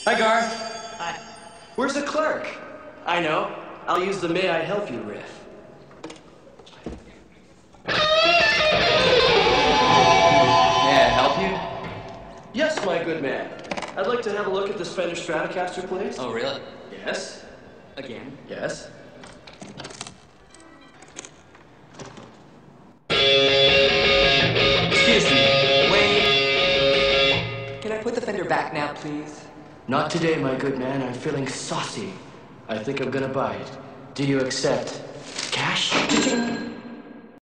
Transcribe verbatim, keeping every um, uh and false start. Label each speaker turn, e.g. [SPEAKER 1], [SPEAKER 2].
[SPEAKER 1] Hi, Garth.
[SPEAKER 2] Hi.
[SPEAKER 1] Where's the clerk? I know. I'll use the may I help you riff.
[SPEAKER 2] May I help you?
[SPEAKER 1] Yes, my good man. I'd like to have a look at this Fender Stratocaster, please.
[SPEAKER 2] Oh, really?
[SPEAKER 1] Yes.
[SPEAKER 2] Again?
[SPEAKER 1] Yes.
[SPEAKER 2] Excuse me. Wait. Can I put the fender back now, please?
[SPEAKER 1] Not today, my good man. I'm feeling saucy. I think I'm gonna buy it. Do you accept cash?
[SPEAKER 2] Cha-ching.